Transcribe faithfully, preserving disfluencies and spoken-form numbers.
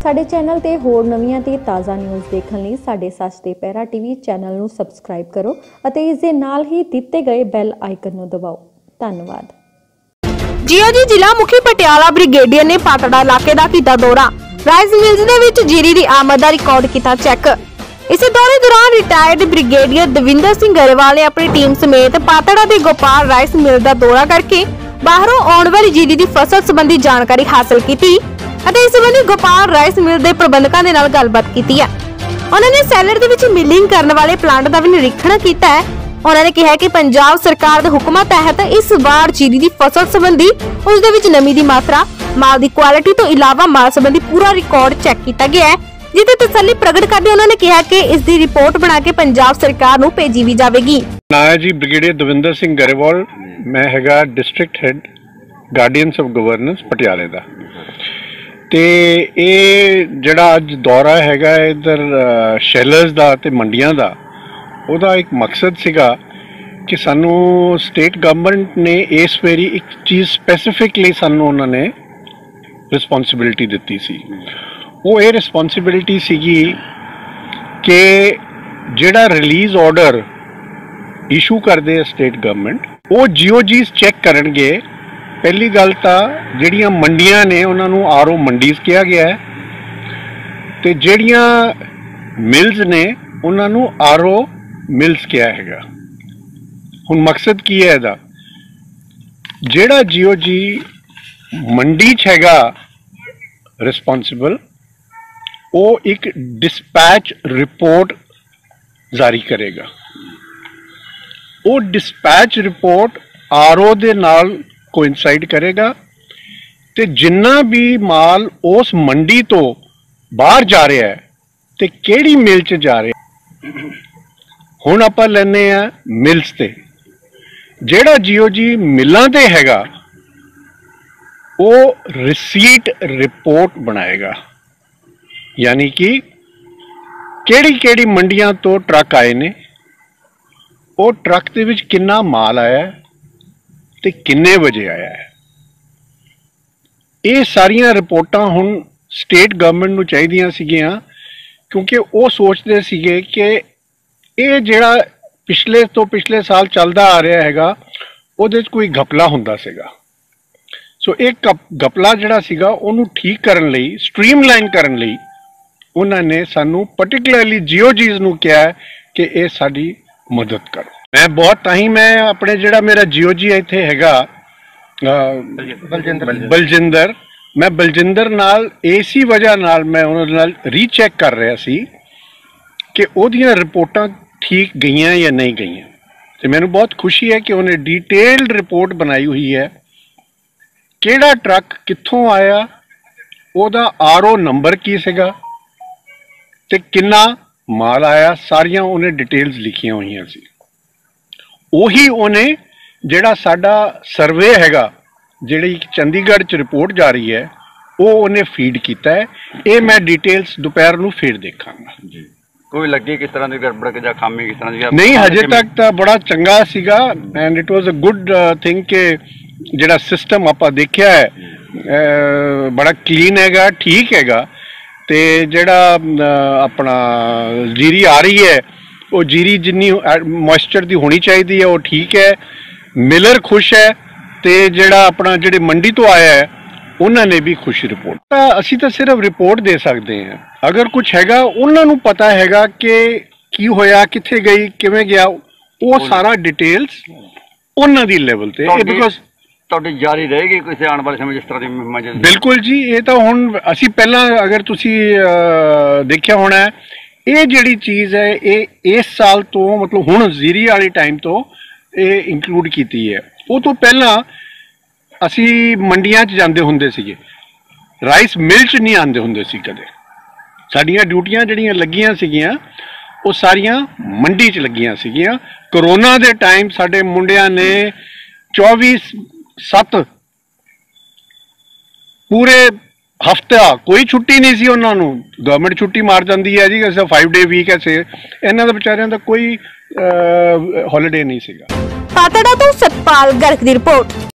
ਸਾਡੇ ਚੈਨਲ ਤੇ ਹੋਰ ਨਵੀਆਂ ਤੇ ਤਾਜ਼ਾ ਨਿਊਜ਼ ਦੇਖਣ ਲਈ ਸਾਡੇ ਸੱਚ ਤੇ ਪਹਿਰਾ ਟੀਵੀ ਚੈਨਲ ਨੂੰ ਸਬਸਕ੍ਰਾਈਬ ਕਰੋ ਅਤੇ ਇਸ ਦੇ ਨਾਲ ਹੀ ਦਿੱਤੇ ਗਏ ਬੈਲ ਆਈਕਨ ਨੂੰ ਦਬਾਓ। ਧੰਨਵਾਦ। ਜੀਓਜੀ ਜ਼ਿਲ੍ਹਾ ਮੁਖੀ ਪਟਿਆਲਾ ਬ੍ਰਿਗੇਡੀਅਰ ਨੇ ਪਾਤੜਾ ਇਲਾਕੇ ਦਾ ਕੀਤਾ ਦੌਰਾ। ਰਾਈਸ ਮਿਲਜ਼ ਦੇ ਵਿੱਚ ਜੀਰੀ ਦੀ ਆਮਦ ਦਾ ਰਿਕਾਰਡ ਕੀਤਾ ਚੈੱਕ। ਇਸੇ ਦੌਰੇ ਦੌਰਾਨ ਰਿਟਾਇਰਡ ਬ੍ਰਿਗੇਡੀਅਰ ਦਵਿੰਦਰ ਸਿੰਘ ਗਰੇਵਾਲ ਨੇ ਆਪਣੀ ਟੀਮ ਸਮੇਤ ਪਾਤੜਾ ਦੇ ਗੋਪਾਲ ਰਾਈਸ ਮਿਲ ਦਾ ਦੌਰਾ ਕਰਕੇ ਬਾਹਰੋਂ ਆਉਣ ਵਾਲੀ ਜੀਰੀ ਦੀ ਫਸਲ ਸੰਬੰਧੀ ਜਾਣਕਾਰੀ ਹਾਸਲ ਕੀਤੀ ਅਤੇ ਇਸ ਸੰਬੰਧੀ ਗੋਪਾਲ ਰਾਈਸ ਮਿਲ ਦੇ ਪ੍ਰਬੰਧਕਾਂ ਦੇ ਨਾਲ ਗੱਲਬਾਤ ਕੀਤੀ ਹੈ। ਉਹਨਾਂ ਨੇ ਸੈਲਰ ਦੇ ਵਿੱਚ ਮਿਲਿੰਗ ਕਰਨ ਵਾਲੇ ਪਲਾਂਟ ਦਾ ਵੀ ਨਿਰੀਖਣ ਕੀਤਾ ਹੈ। ਉਹਨਾਂ ਨੇ ਕਿਹਾ ਕਿ ਪੰਜਾਬ ਸਰਕਾਰ ਦੇ ਹੁਕਮਾਂ ਤਹਿਤ ਇਸ ਵਾਰ ਜੀਰੀ ਦੀ ਫਸਲ ਸੰਬੰਧੀ ਉਸ ਦੇ ਵਿੱਚ ਨਮੀ ਦੀ ਮਾਤਰਾ, ਮਾਲ ਦੀ ਕੁਆਲਿਟੀ ਤੋਂ ਇਲਾਵਾ ਮਾਲ ਸੰਬੰਧੀ ਪੂਰਾ ਰਿਕਾਰਡ ਚੈੱਕ ਕੀਤਾ ਗਿਆ ਹੈ, ਜਿੱਤੇ ਤਸੱਲੀ ਪ੍ਰਗਟ ਕਰਦੇ ਉਹਨਾਂ ਨੇ ਕਿਹਾ ਕਿ ਇਸ ਦੀ ਰਿਪੋਰਟ ਬਣਾ ਕੇ ਪੰਜਾਬ ਸਰਕਾਰ ਨੂੰ ਭੇਜੀ ਵੀ ਜਾਵੇਗੀ। ਨਾ ਜੀ ਬ੍ਰਿਗੇਡੀਅਰ ਦਵਿੰਦਰ ਸਿੰਘ ਗਰੇਵਾਲ, ਮੈਂ ਹੈਗਾ district head guardians of governance ਪਟਿਆਲੇ ਦਾ। ਤੇ ਇਹ ਜਿਹੜਾ ਅੱਜ ਦੌਰਾ ਹੈਗਾ ਇਧਰ ਸ਼ੈਲਰਸ ਦਾ ਤੇ ਮੰਡੀਆਂ ਦਾ, ਉਹਦਾ ਇੱਕ ਮਕਸਦ ਸੀਗਾ ਕਿ ਸਾਨੂੰ ਸਟੇਟ ਗਵਰਨਮੈਂਟ ਨੇ ਇਸ ਵਾਰੀ ਇੱਕ ਚੀਜ਼ ਸਪੈਸੀਫਿਕਲੀ ਸਾਨੂੰ ਉਹਨਾਂ ਨੇ ਰਿਸਪੌਂਸਿਬਿਲਿਟੀ ਦਿੱਤੀ ਸੀ। ਉਹ ਇਹ ਰਿਸਪੌਂਸਿਬਿਲਿਟੀ ਸੀਗੀ ਕਿ ਜਿਹੜਾ ਰਿਲੀਜ਼ ਆਰਡਰ ਇਸ਼ੂ ਕਰਦੇ ਸਟੇਟ ਗਵਰਨਮੈਂਟ, ਉਹ ਜੀਓਜੀਸ ਚੈੱਕ ਕਰਨਗੇ। ਪਹਿਲੀ ਗੱਲ ਤਾਂ ਜਿਹੜੀਆਂ ਮੰਡੀਆਂ ਨੇ ਉਹਨਾਂ ਨੂੰ ਆਰ ਓ ਮੰਡੀਜ਼ ਕਿਹਾ ਗਿਆ ਹੈ ਤੇ ਜਿਹੜੀਆਂ ਮਿਲਜ਼ ਨੇ ਉਹਨਾਂ ਨੂੰ ਆਰ ਓ ਮਿਲਜ਼ ਕਿਹਾ ਹੈਗਾ। ਹੁਣ ਮਕਸਦ ਕੀ ਹੈ ਇਹਦਾ? ਜਿਹੜਾ ਜੀਓਜੀ ਮੰਡੀ 'ਚ ਹੈਗਾ ਰਿਸਪੌਂਸਿਬਲ, ਉਹ ਇੱਕ ਡਿਸਪੈਚ ਰਿਪੋਰਟ ਜਾਰੀ ਕਰੇਗਾ। ਉਹ ਡਿਸਪੈਚ ਰਿਪੋਰਟ ਆਰ ਓ ਦੇ ਨਾਲ ਕੋਇਨਸਾਈਡ ਕਰੇਗਾ ਤੇ ਜਿੰਨਾ ਵੀ ਮਾਲ ਉਸ ਮੰਡੀ ਤੋਂ ਬਾਹਰ ਜਾ ਰਿਹਾ ਹੈ ਤੇ ਕਿਹੜੀ ਮਿਲ 'ਚ ਜਾ ਰਿਹਾ। ਹੁਣ ਆਪਾਂ ਲੈਂਦੇ ਆ ਮਿਲਸ ਤੇ। ਜਿਹੜਾ ਜੀਓਜੀ ਮਿਲਾਂ ਤੇ ਹੈਗਾ ਉਹ ਰਿਸੀਟ ਰਿਪੋਰਟ ਬਣਾਏਗਾ, ਯਾਨੀ ਕਿ ਕਿਹੜੀ ਕਿਹੜੀ ਮੰਡੀਆਂ ਤੋਂ ਟਰੱਕ ਆਏ ਨੇ, ਉਹ ਟਰੱਕ ਦੇ ਵਿੱਚ ਕਿੰਨਾ ਮਾਲ ਆਇਆ ਤੇ ਕਿੰਨੇ ਵਜੇ ਆਇਆ ਹੈ। ਇਹ ਸਾਰੀਆਂ ਰਿਪੋਰਟਾਂ ਹੁਣ ਸਟੇਟ ਗਵਰਨਮੈਂਟ ਨੂੰ ਚਾਹੀਦੀਆਂ ਸੀਗੀਆਂ, ਕਿਉਂਕਿ ਉਹ ਸੋਚਦੇ ਸੀਗੇ ਕਿ ਇਹ ਜਿਹੜਾ ਪਿਛਲੇ ਤੋਂ ਪਿਛਲੇ ਸਾਲ ਚੱਲਦਾ ਆ ਰਿਹਾ ਹੈਗਾ ਉਹਦੇ 'ਚ ਕੋਈ ਘਪਲਾ ਹੁੰਦਾ ਸੀਗਾ। ਸੋ ਇਹ ਘਪਲਾ ਜਿਹੜਾ ਸੀਗਾ ਉਹਨੂੰ ਠੀਕ ਕਰਨ ਲਈ, ਸਟ੍ਰੀਮਲਾਈਨ ਕਰਨ ਲਈ ਉਹਨਾਂ ਨੇ ਸਾਨੂੰ ਪਰਟੀਕੁਲਰਲੀ ਜੀਓਜੀਜ਼ ਨੂੰ ਕਿਹਾ ਕਿ ਇਹ ਸਾਡੀ ਮਦਦ ਕਰੋ। ਮੈਂ ਬਹੁਤ ਤਾਂ ਹੀ ਮੈਂ ਆਪਣੇ ਜਿਹੜਾ ਮੇਰਾ ਜੀਓਜੀ ਇੱਥੇ ਹੈਗਾ ਬਲਜਿੰਦਰ ਬਲਜਿੰਦਰ ਮੈਂ ਬਲਜਿੰਦਰ ਨਾਲ ਇਸੇ ਵਜ੍ਹਾ ਨਾਲ ਮੈਂ ਉਹਨਾਂ ਨਾਲ ਰੀਚੈਕ ਕਰ ਰਿਹਾ ਸੀ ਕਿ ਉਹਦੀਆਂ ਰਿਪੋਰਟਾਂ ਠੀਕ ਗਈਆਂ ਜਾਂ ਨਹੀਂ ਗਈਆਂ। ਤੇ ਮੈਨੂੰ ਬਹੁਤ ਖੁਸ਼ੀ ਹੈ ਕਿ ਉਹਨੇ ਡੀਟੇਲਡ ਰਿਪੋਰਟ ਬਣਾਈ ਹੋਈ ਹੈ। ਕਿਹੜਾ ਟਰੱਕ ਕਿੱਥੋਂ ਆਇਆ, ਉਹਦਾ ਆਰ ਓ ਨੰਬਰ ਕੀ ਸੀਗਾ ਤੇ ਕਿੰਨਾ ਮਾਲ ਆਇਆ, ਸਾਰੀਆਂ ਉਹਨੇ ਡਿਟੇਲਸ ਲਿਖੀਆਂ ਹੋਈਆਂ ਸੀ। ਉਹੀ ਉਹਨੇ ਜਿਹੜਾ ਸਾਡਾ ਸਰਵੇ ਹੈਗਾ, ਜਿਹੜੀ ਚੰਡੀਗੜ੍ਹ 'ਚ ਰਿਪੋਰਟ ਜਾ ਰਹੀ ਹੈ, ਉਹ ਉਹਨੇ ਫੀਡ ਕੀਤਾ ਹੈ। ਇਹ ਮੈਂ ਡਿਟੇਲਸ ਦੁਪਹਿਰ ਨੂੰ ਫਿਰ ਦੇਖਾਂਗਾ। ਜੀ ਕੋਈ ਲੱਗੀ ਕਿਸ ਤਰ੍ਹਾਂ ਦੀ ਗੜਬੜ ਜਾਂ ਖਾਮੀ ਕਿਸ ਤਰ੍ਹਾਂ ਦੀ? ਨਹੀਂ, ਹਜੇ ਤੱਕ ਤਾਂ ਬੜਾ ਚੰਗਾ ਸੀਗਾ and it was a good thing ਕਿ ਜਿਹੜਾ ਸਿਸਟਮ ਆਪਾਂ ਦੇਖਿਆ ਹੈ ਬੜਾ ਕਲੀਨ ਹੈਗਾ, ਠੀਕ ਹੈਗਾ। ਤੇ ਜਿਹੜਾ ਆਪਣਾ ਜੀਰੀ ਆ ਰਹੀ ਹੈ, ਉਹ ਜੀਰੀ ਜਿੰਨੀ ਮੋਇਸਚਰ ਦੀ ਹੋਣੀ ਚਾਹੀਦੀ ਹੈ ਉਹ ਠੀਕ ਹੈ। ਮਿਲਰ ਖੁਸ਼ ਹੈ ਤੇ ਜਿਹੜਾ ਆਪਣਾ ਜਿਹੜੇ ਮੰਡੀ ਤੋਂ ਆਇਆ ਹੈ ਉਹਨਾਂ ਨੇ ਵੀ ਖੁਸ਼ ਰਿਪੋਰਟ। ਤਾਂ ਅਸੀਂ ਤਾਂ ਸਿਰਫ ਰਿਪੋਰਟ ਦੇ ਸਕਦੇ ਹਾਂ। ਅਗਰ ਕੁਝ ਹੈਗਾ ਉਹਨਾਂ ਨੂੰ ਪਤਾ ਹੈਗਾ ਕਿ ਕੀ ਹੋਇਆ, ਕਿੱਥੇ ਗਈ, ਕਿਵੇਂ ਗਿਆ, ਉਹ ਸਾਰਾ ਡਿਟੇਲਸ ਉਹਨਾਂ ਦੀ ਲੈਵਲ ਤੇ। ਬਿਕੋਜ਼ ਤੁਹਾਡੀ ਜਾਰੀ ਰਹੇਗੀ ਕਿਸੇ ਆਉਣ ਵਾਲੇ ਸਮੇਂ ਜਿਸ ਤਰ੍ਹਾਂ ਦੀ? ਬਿਲਕੁਲ ਜੀ, ਇਹ ਤਾਂ ਹੁਣ ਅਸੀਂ ਪਹਿਲਾਂ ਅਗਰ ਤੁਸੀਂ ਦੇਖਿਆ ਹੋਣਾ, ਇਹ ਜਿਹੜੀ ਚੀਜ਼ ਹੈ ਇਹ ਇਸ ਸਾਲ ਤੋਂ ਮਤਲਬ ਹੁਣ ਜ਼ੀਰੀ ਵਾਲੇ ਟਾਈਮ ਤੋਂ ਇਹ ਇਨਕਲੂਡ ਕੀਤੀ ਹੈ। ਉਹ ਤੋਂ ਪਹਿਲਾਂ ਅਸੀਂ ਮੰਡੀਆਂ 'ਚ ਜਾਂਦੇ ਹੁੰਦੇ ਸੀਗੇ, ਰਾਈਸ ਮਿਲ 'ਚ ਨਹੀਂ ਆਉਂਦੇ ਹੁੰਦੇ ਸੀ ਕਦੇ। ਸਾਡੀਆਂ ਡਿਊਟੀਆਂ ਜਿਹੜੀਆਂ ਲੱਗੀਆਂ ਸੀਗੀਆਂ ਉਹ ਸਾਰੀਆਂ ਮੰਡੀ 'ਚ ਲੱਗੀਆਂ ਸੀਗੀਆਂ। ਕਰੋਨਾ ਦੇ ਟਾਈਮ ਸਾਡੇ ਮੁੰਡਿਆਂ ਨੇ ਚੌਵੀ ਸੱਤ ਪੂਰੇ ਹਫਤਾ ਕੋਈ ਛੁੱਟੀ ਨਹੀਂ ਸੀ ਉਹਨਾਂ ਨੂੰ। ਗਵਰਨਮੈਂਟ ਛੁੱਟੀ ਮਾਰ ਜਾਂਦੀ ਹੈ ਜੀ, ਐਸਾ ਫਾਈਵ ਡੇ ਵੀਕ ਐਸੇ। ਇਹਨਾਂ ਦਾ ਵਿਚਾਰਿਆਂ ਦਾ ਕੋਈ ਹੌਲੀਡੇ ਨਹੀਂ ਸੀਗਾ। ਪਾਤੜਾ ਤੋਂ ਸਤਪਾਲ ਗਰਗ ਦੀ ਰਿਪੋਰਟ।